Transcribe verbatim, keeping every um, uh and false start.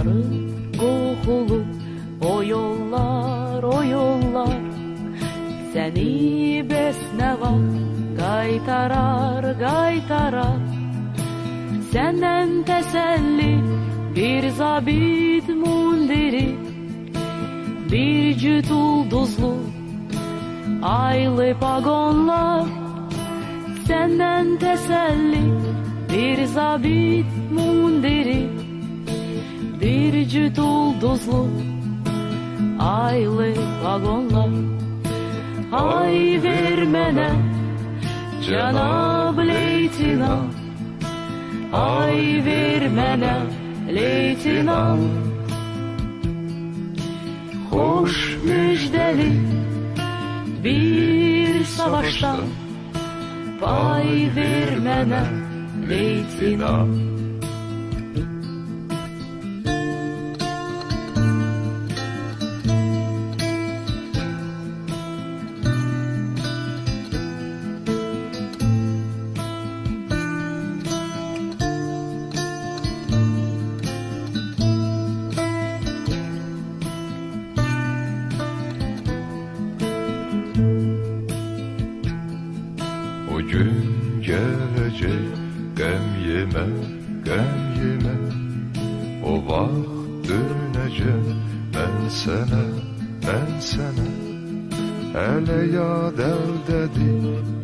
sarı kokulu o yollar, o yollar seni besneva kaytarar, kaytarar. Senden teselli bir zabit mundiri, bir cüt ulduzlu aylı pagonlar. Senden teselli bir zabit mundiri, bir cüt ulduzlu aylı vagonlar. Ay vermene Cenab Leytinant, ay vermene Leytinant. Hoş müjdeli bir savaştan pay vermene Leytinant. O gün gelecek gem yeme, gem yeme. O vaxt dönecek ben sana, ben sana. Hele yad eldədir